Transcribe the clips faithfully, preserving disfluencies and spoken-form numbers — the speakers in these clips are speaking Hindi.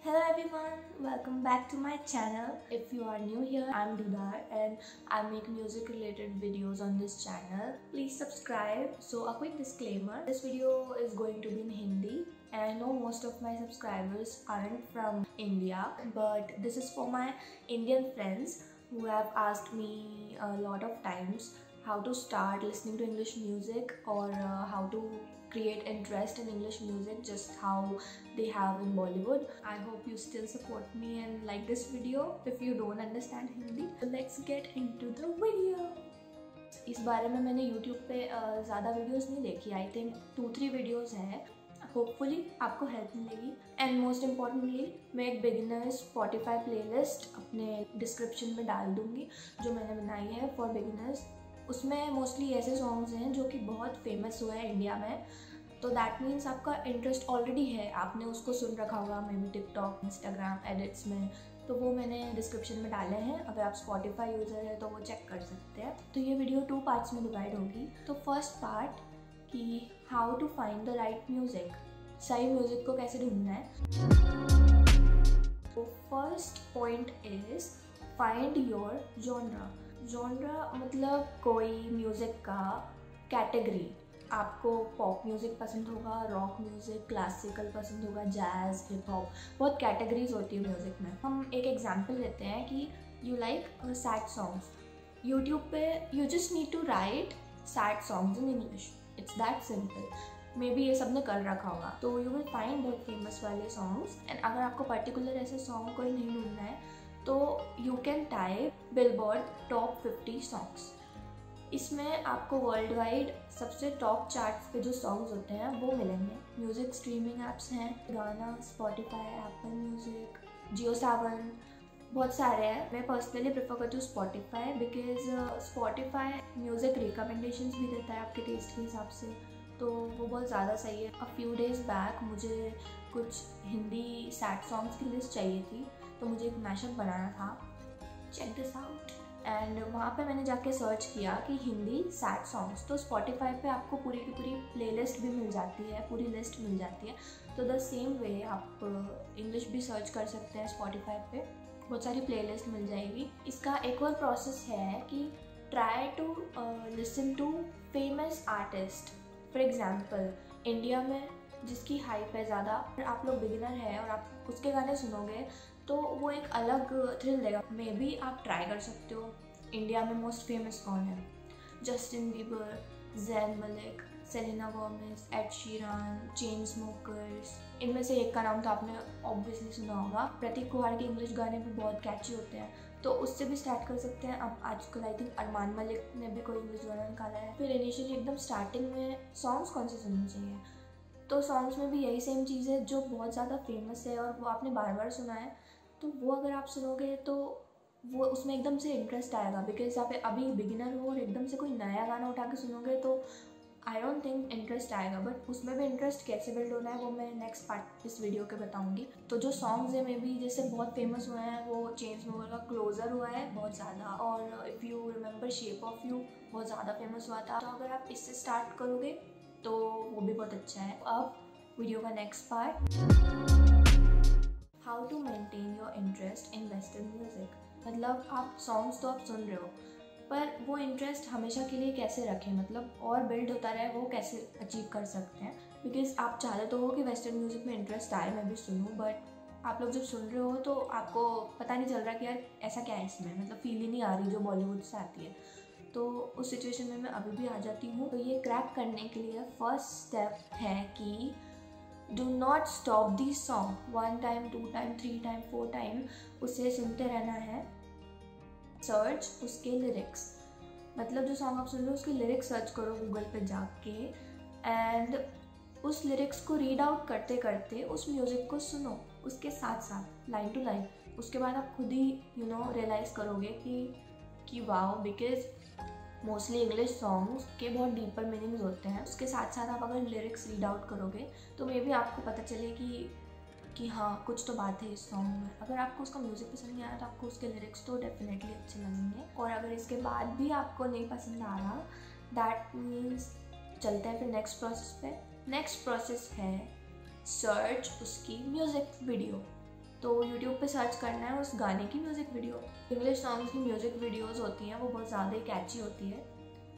Hello everyone, welcome back to my channel. If you are new here, I'm Dudar and I make music related videos on this channel. Please subscribe. So a quick disclaimer, this video is going to be in Hindi and I know most of my subscribers aren't from India, but this is for my Indian friends who have asked me a lot of times how to start listening to English music or uh, how to create interest in English music just how they have in Bollywood. I hope you still support me and like this video if you don't understand Hindi. So let's get into the video. इस बारे में मैंने YouTube पे ज़्यादा वीडियोस नहीं देखी. I think two three videos हैं. होपफुली आपको हेल्प मिलेगी. एंड मोस्ट इम्पॉर्टेंटली मैं एक बिगिनर स्पॉटिफाई प्लेलिस्ट अपने डिस्क्रिप्शन में डाल दूँगी जो मैंने बनाई है फॉर बिगिनर्स. उसमें मोस्टली ऐसे सॉन्ग्स हैं जो कि बहुत फेमस हुए हैं इंडिया में. तो दैट मीन्स आपका इंटरेस्ट ऑलरेडी है, आपने उसको सुन रखा होगा maybe TikTok, Instagram edits में. तो वो मैंने डिस्क्रिप्शन में डाले हैं. अगर आप स्पॉटिफाई यूज़र है तो वो चेक कर सकते हैं. तो ये वीडियो टू पार्ट्स में डिवाइड होगी. तो फर्स्ट पार्ट कि how to find the right music, सही म्यूज़िक को कैसे ढूंढना है. तो first point is find your genre. Genre मतलब कोई म्यूज़िक का कैटेगरी. आपको पॉप म्यूज़िक पसंद होगा, रॉक म्यूज़िक, क्लासिकल पसंद होगा, जैज़, हिप हॉप, बहुत कैटेगरीज होती है म्यूज़िक में. हम एक एग्जांपल लेते हैं कि you like sad songs. YouTube पे you just need to write sad songs in English. It's that simple. Maybe ये सब ने कर रखा होगा तो यू विल फाइंड बहुत फेमस वाले सॉन्ग्स. एंड अगर आपको पर्टिकुलर ऐसे सॉन्ग कोई नहीं ढूंढना है तो you can type Billboard top fifty songs. इसमें आपको वर्ल्ड वाइड सबसे टॉप चार्ट्स पे जो सॉन्ग्स होते हैं वो मिलेंगे. म्यूज़िक स्ट्रीमिंग ऐप्स हैं, Gaana, Spotify, Apple music, Jio Saavn, बहुत सारे हैं. मैं पर्सनली प्रेफर करती हूँ Spotify because Spotify music recommendations भी देता है आपके टेस्ट के हिसाब से, तो वो बहुत ज़्यादा सही है. अ फ्यू डेज़ बैक मुझे कुछ हिंदी सैड सॉन्ग्स की लिस्ट चाहिए थी तो मुझे एक मैशअप बनाना था. Check this out. एंड वहाँ पे मैंने जाके सर्च किया कि हिंदी सैड सॉन्ग्स. तो स्पॉटिफाई पे आपको पूरी की पूरी प्लेलिस्ट भी मिल जाती है, पूरी लिस्ट मिल जाती है. तो द सेम वे आप इंग्लिश भी सर्च कर सकते हैं स्पॉटिफाई पे, बहुत सारी प्लेलिस्ट मिल जाएगी. इसका एक और प्रोसेस है कि try to listen to famous artist. For example India में जिसकी हाइप है ज़्यादा, आप लोग बिगिनर हैं और आप उसके गाने सुनोगे तो वो एक अलग थ्रिल देगा. मे बी आप ट्राई कर सकते हो. इंडिया में मोस्ट फेमस कौन है? Justin Bieber, Zayn Malik, Selena Gomez, Ed Sheeran, Chainsmokers. इनमें से एक का नाम तो आपने ऑब्वियसली सुना होगा. प्रतीक कुहाड़ के इंग्लिश गाने भी बहुत कैची होते हैं तो उससे भी स्टार्ट कर सकते हैं. अब आजकल आई थिंक अरमान मलिक ने भी कोई इंग्लिश गाना निकाला है. फिर इनिशियली एकदम स्टार्टिंग में सॉन्ग्स कौन से सुनने चाहिए, तो सॉन्ग्स में भी यही सेम चीज़ है जो बहुत ज़्यादा फेमस है और वो आपने बार बार सुना है. तो वो अगर आप सुनोगे तो वो उसमें एकदम से इंटरेस्ट आएगा. बिकॉज आप अभी बिगिनर हो और एकदम से कोई नया गाना उठा के सुनोगे तो आई डोंट थिंक इंटरेस्ट आएगा. बट उसमें भी इंटरेस्ट कैसे बिल्ड होना है वो मैं नेक्स्ट पार्ट इस वीडियो के बताऊंगी. तो जो सॉन्ग्स हैं मे बी जैसे बहुत फेमस हुए हैं वो चेन स्मोकर का क्लोजर हुआ है बहुत ज़्यादा, और if you remember shape of you बहुत ज़्यादा फेमस हुआ था. तो अगर आप इससे स्टार्ट करोगे तो वो भी बहुत अच्छा है. अब वीडियो का next part, how to maintain your interest in western music. मतलब आप सॉन्ग्स तो आप सुन रहे हो पर वो इंटरेस्ट हमेशा के लिए कैसे रखें, मतलब और बिल्ड होता रहे, वो कैसे अचीव कर सकते हैं. बिकॉज आप चाहते तो हो कि वेस्टर्न म्यूज़िक में इंटरेस्ट आए, मैं भी सुनूँ, बट आप लोग जब सुन रहे हो तो आपको पता नहीं चल रहा कि यार ऐसा क्या है इसमें, मतलब फील ही नहीं आ रही जो बॉलीवुड से आती है. तो उस सिचुएशन में मैं अभी भी आ जाती हूँ. तो ये क्रैक करने के लिए फर्स्ट स्टेप है कि do not stop the song. One time, two time, three time, four time उसे सुनते रहना है. सर्च उसके लिरिक्स, मतलब जो सॉन्ग आप सुन रहे हो उसके लिरिक्स सर्च करो गूगल पे जाके एंड उस लिरिक्स को रीड आउट करते करते उस म्यूज़िक को सुनो उसके साथ साथ लाइन टू लाइन. उसके बाद आप खुद ही यू नो रियलाइज़ करोगे कि कि wow, because mostly English songs के बहुत डीपर मीनिंग्स होते हैं. उसके साथ साथ आप अगर लिरिक्स रीड आउट करोगे तो मे बी आपको पता चले कि कि हाँ कुछ तो बात है इस सॉन्ग में. अगर आपको उसका म्यूज़िक पसंद नहीं आया तो आपको उसके लिरिक्स तो डेफिनेटली अच्छे लगेंगे. और अगर इसके बाद भी आपको नहीं पसंद आ रहा दैट मीन्स चलते हैं फिर नेक्स्ट प्रोसेस पे. नेक्स्ट प्रोसेस है सर्च उसकी म्यूज़िक वीडियो. तो यूट्यूब पे सर्च करना है उस गाने की म्यूज़िक वीडियो। इंग्लिश सॉन्ग्स की म्यूज़िक वीडियोस होती हैं वो बहुत ज़्यादा ही कैची होती है।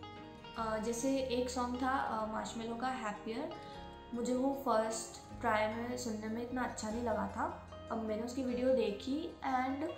uh, जैसे एक सॉन्ग था मार्शमेलो का हैप्पियर, मुझे वो फर्स्ट ट्राई में सुनने में इतना अच्छा नहीं लगा था। अब मैंने उसकी वीडियो देखी एंड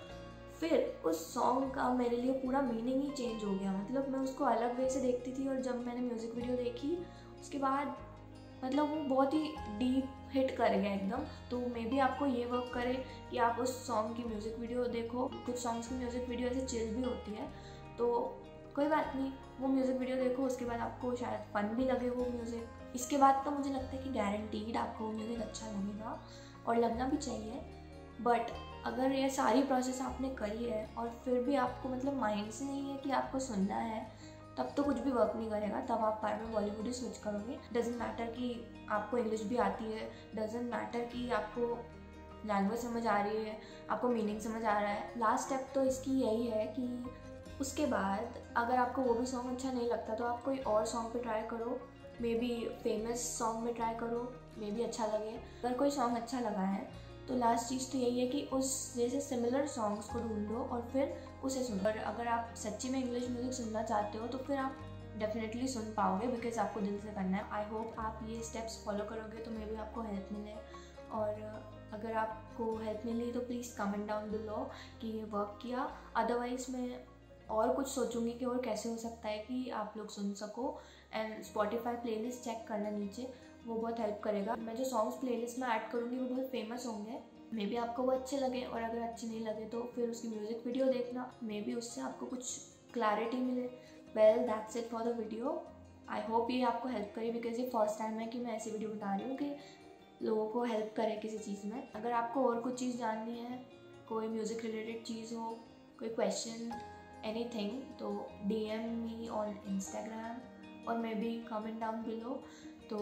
फिर उस सॉन्ग का मेरे लिए पूरा मीनिंग ही चेंज हो गया। मतलब मैं उसको अलग वे से देखती थी और जब मैंने म्यूज़िक वीडियो देखी उसके बाद मतलब वो बहुत ही डीप हिट कर गया एकदम। तो मे बी आपको ये वर्क करे कि आप उस सॉन्ग की म्यूज़िक वीडियो देखो। कुछ सॉन्ग्स की म्यूज़िक वीडियो ऐसे चिल भी होती है, तो कोई बात नहीं, वो म्यूज़िक वीडियो देखो, उसके बाद आपको शायद फन भी लगे वो म्यूज़िक। इसके बाद तो मुझे लगता है कि गारंटीड आपको वो म्यूज़िक अच्छा लगेगा और लगना भी चाहिए। बट अगर ये सारी प्रोसेस आपने करी है और फिर भी आपको मतलब माइंड से नहीं है कि आपको सुनना है, तब तो कुछ भी वर्क नहीं करेगा। तब आप बार बार बॉलीवुड ही स्विच करोगे। डजेंट मैटर कि आपको इंग्लिश भी आती है, डजेंट मैटर कि आपको लैंग्वेज समझ आ रही है, आपको मीनिंग समझ आ रहा है। लास्ट स्टेप तो इसकी यही है कि उसके बाद अगर आपको वो भी सॉन्ग अच्छा नहीं लगता तो आप कोई और सॉन्ग पे ट्राई करो। मे बी फेमस सॉन्ग में ट्राई करो, मे बी अच्छा लगे। अगर कोई सॉन्ग अच्छा लगा है तो लास्ट चीज़ तो यही है कि उस जैसे सिमिलर सॉन्ग्स को ढूंढो और फिर उसे सुनो। और अगर आप सच्ची में इंग्लिश म्यूज़िक सुनना चाहते हो तो फिर आप डेफिनेटली सुन पाओगे, बिकॉज आपको दिल से करना है। आई होप आप ये स्टेप्स फॉलो करोगे तो मे बी आपको हेल्प मिले। और अगर आपको हेल्प मिली तो प्लीज़ कमेंट डाउन बिलो कि ये वर्क किया। अदरवाइज़ मैं और कुछ सोचूंगी कि और कैसे हो सकता है कि आप लोग सुन सको। एंड स्पॉटिफाई प्लेलिस्ट चेक करना नीचे, वो बहुत हेल्प करेगा। मैं जो सॉन्ग्स प्लेलिस्ट में ऐड करूँगी वो बहुत फेमस होंगे। मे बी आपको वो अच्छे लगे, और अगर अच्छे नहीं लगे तो फिर उसकी म्यूज़िक वीडियो देखना, मे बी उससे आपको कुछ क्लैरिटी मिले। Well that's it for the video. I hope ये आपको हेल्प करे, बिकॉज ये फर्स्ट टाइम है कि मैं ऐसी वीडियो बता रही हूँ कि लोगों को हेल्प करे किसी चीज़ में। अगर आपको और कुछ चीज़ जाननी है, कोई म्यूज़िक रिलेटेड चीज़ हो, कोई क्वेश्चन, एनीथिंग, तो D M me on Instagram और maybe comment down below, तो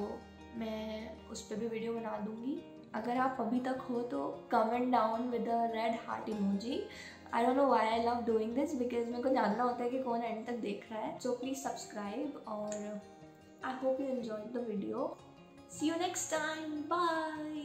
मैं उस पर भी वीडियो बना दूँगी। अगर आप अभी तक हो तो comment down with a red heart emoji. I don't know why I love doing this, because मेरे को जानना होता है कि कौन एंड तक देख रहा है। सो प्लीज़ सब्सक्राइब और I hope you enjoyed the video. See you next time, bye.